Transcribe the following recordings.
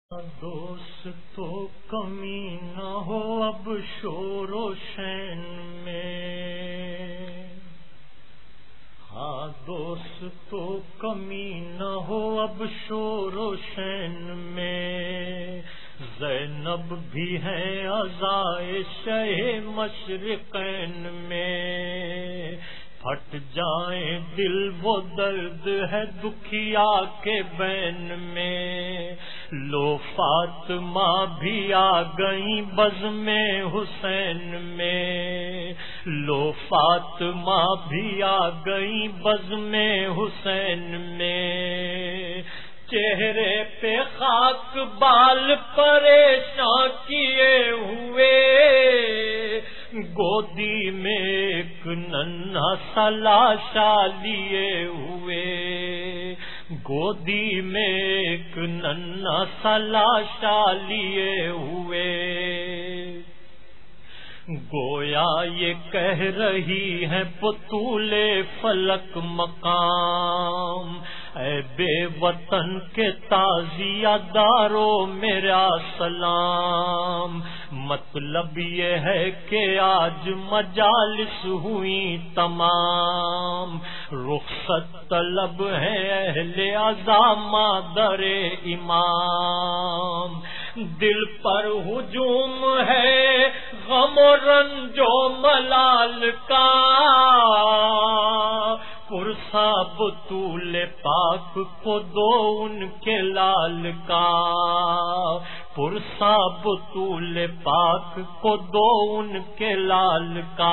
دوست تو کمی نہ ہو اب شور و شین میں، ہاں دوست تو کمی نہ ہو اب شور و شین میں، زینب بھی ہے عزائے شہ مشرقین میں، پھٹ جائیں دل وہ درد ہے دکھیا کے بین میں، لو فاطمہ بھی آ گئیں بزم حسین میں، لو فاطمہ بھی آ گئیں بزم حسین میں، چہرے پہ خاک بال پریشاں کیے ہوئے، گودی میں ایک ننھا سا لاشا لیے ہوئے، گودی میں ایک ننھا سا لاشا لیے ہوئے، گویا یہ کہہ رہی ہے بطول فلک مقام، اے بے وطن کے تازیہ دارو میرا سلام، مطلب یہ ہے کہ آج مجالس ہوئی تمام، رخصت طلب ہے اہل عزا مادر امام، دل پر ہجوم ہے غم و رنج و ملال کا، پرسا بطول پاک کو دو ان کے لال کا، پرسا بطول پاک کو دو ان کے لال کا،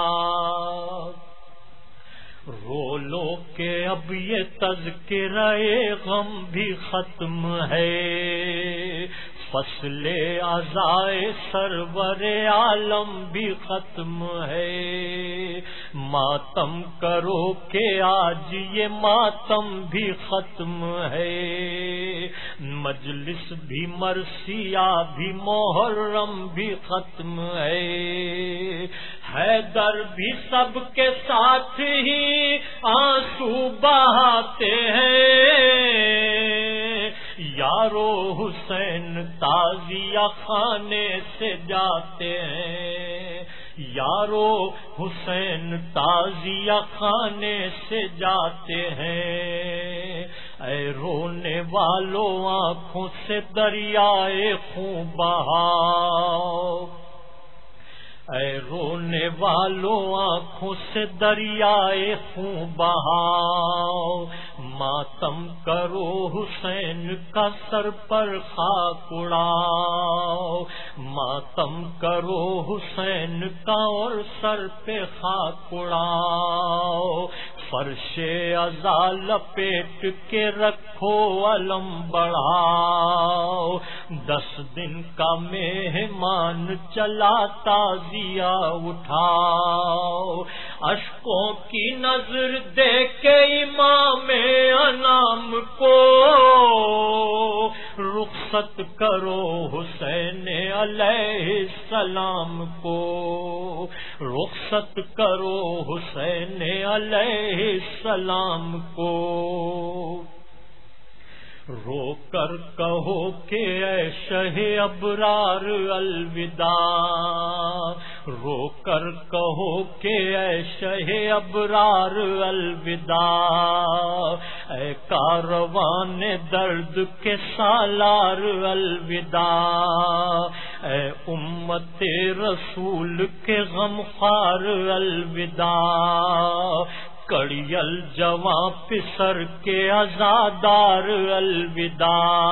رو لو کہ اب یہ تذکرہ غم بھی ختم ہے، فصل عزائے سرور عالم بھی ختم ہے، ماتم کرو کہ آج یہ ماتم بھی ختم ہے، مجلس بھی مرثیہ بھی محرم بھی ختم ہے، حیدر بھی سب کے ساتھ ہی آنسو بہاتے ہیں، یارو حسین تعزیہ خانے سے جاتے ہیں، یارو حسین تعزیہ خانے سے جاتے ہیں، اے رونے والوں آنکھوں سے دریائے خون بہاؤ، اے رونے والوں آنکھوں سے دریائے خون بہاؤ، ماتم کرو حسین کا سر پر خاک اڑاؤ، ماتم کرو حسین کا اور سر پہ خاک اڑاؤ، فرش عزا لپیٹ کے رکھو علم بڑھاؤ، 10 دن کا مہمان چلا تعزیہ اٹھاؤ، اشکوں کی نظر دے کے امام انام کو رخصت کرو حسین علیہ السلام کو، رخصت کرو حسین علیہ السلام کو، رو کر کہو کہ اے شہ ابرار الوداع، رو کر کہو کہ اے شہ ابرار الوداع، اے کاروان درد کے سالار الوداع، اے امت رسول کے غمخوار الوداع، کڑیل جواں پسر کے عزادار الوداع،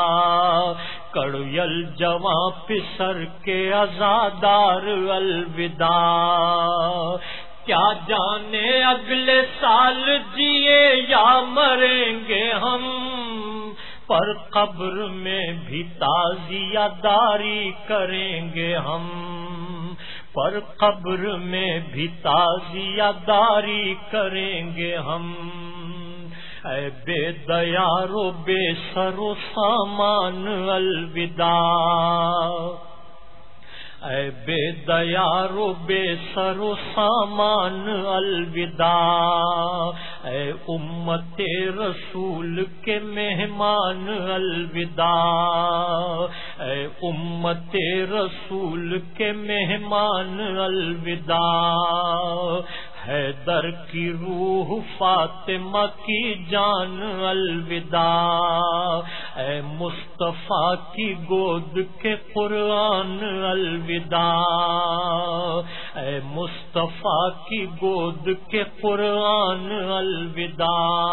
کڑیل جواں پسر کے عزادار الوداع، کیا جانے اگلے سال جیے یا مریں گے ہم، پر قبر میں بھی تعزیہ داری کریں گے ہم، پر قبر میں بھی تعزیہ داری کریں گے ہم، اے بے دیار و بے سر و سامان الوداع، اے بے دیار و بے سر و سامان الوداع، اے امت رسول کے مہمان الوداع، اے امت رسول کے مہمان الوداع، حیدر کی روح فاطمہ کی جان الوداع، اے مصطفیٰ کی گود کے قرآن الوداع، اے مصطفیٰ کی گود کے قرآن الوداع،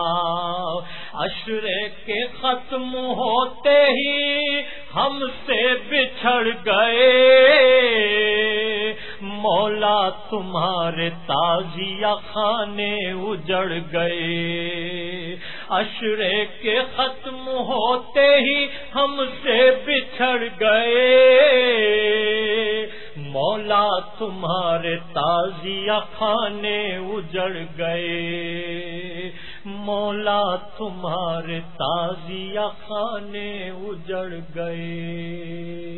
عشرے کے ختم ہوتے ہی ہم سے بچھڑ گئے، مولا تمہارے تعزیہ خانے اجڑ گئے، عشرے کے ختم ہوتے ہی ہم سے بچھڑ گئے، مولا تمہارے تعزیہ خانے اجڑ گئے، مولا تمہارے تعزیہ خانے اجڑ گئے۔